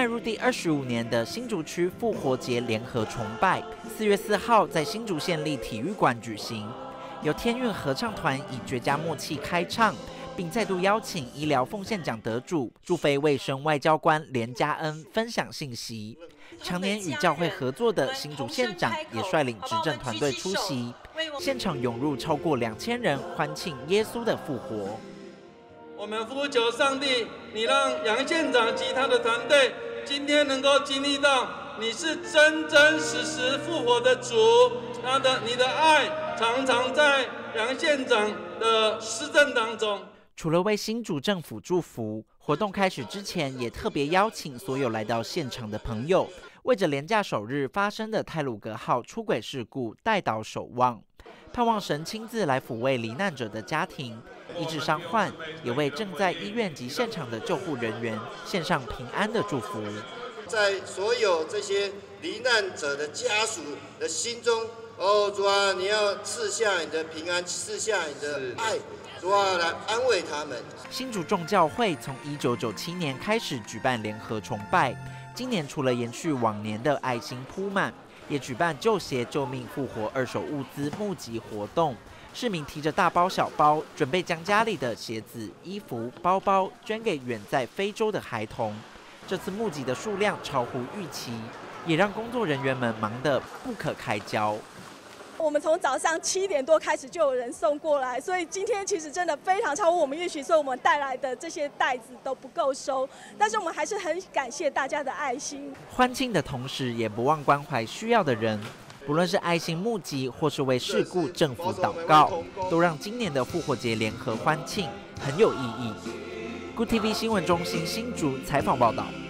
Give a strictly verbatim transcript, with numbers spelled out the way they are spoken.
迈入第二十五年的新竹区复活节联合崇拜，四月四号在新竹县立体育馆举行。由天韵合唱团以绝佳默契开唱，并再度邀请医疗奉献奖得主驻非卫生外交官连嘉恩分享信息。常年与教会合作的新竹县长也率领执政团队出席，现场涌入超过两千人欢庆耶稣的复活。 我们呼求上帝，你让杨县长及他的团队今天能够经历到你是真真实实复活的主，他的你的爱常常在杨县长的施政当中。 除了为新竹政府祝福，活动开始之前也特别邀请所有来到现场的朋友，为着连假首日发生的太鲁阁号出轨事故代祷守望，盼望神亲自来抚慰罹难者的家庭，医治伤患，也为正在医院及现场的救护人员献上平安的祝福。 在所有这些罹难者的家属的心中，哦，主啊，你要赐下你的平安，赐下你的爱，主啊，来安慰他们。 新竹众教会从一九九七年开始举办联合崇拜，今年除了延续往年的爱心铺满，也举办救鞋救命复活二手物资募集活动。市民提着大包小包，准备将家里的鞋子、衣服、包包捐给远在非洲的孩童。这次募集的数量超乎预期，也让工作人员们忙得不可开交。 我们从早上七点多开始就有人送过来，所以今天其实真的非常超乎我们预期，所以我们带来的这些袋子都不够收，但是我们还是很感谢大家的爱心。 欢庆的同时，也不忘关怀需要的人，不论是爱心募集或是为事故政府祷告，都让今年的复活节联合欢庆很有意义。Good T V 新闻中心新竹采访报道。